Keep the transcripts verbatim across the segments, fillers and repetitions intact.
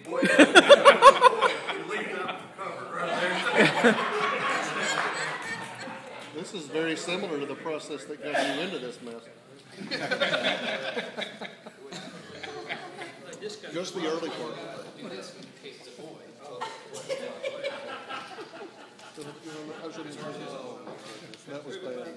You're leaving out the cover right there. This is very similar to the process that got you into this mess. Just the early part. That was bad.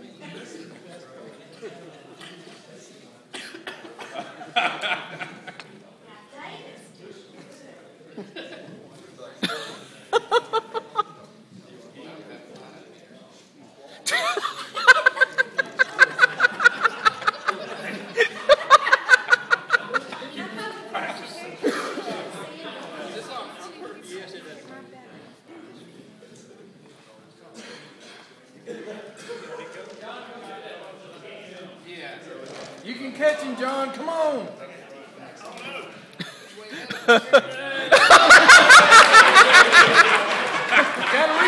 You can catch him, John. Come on. Gotta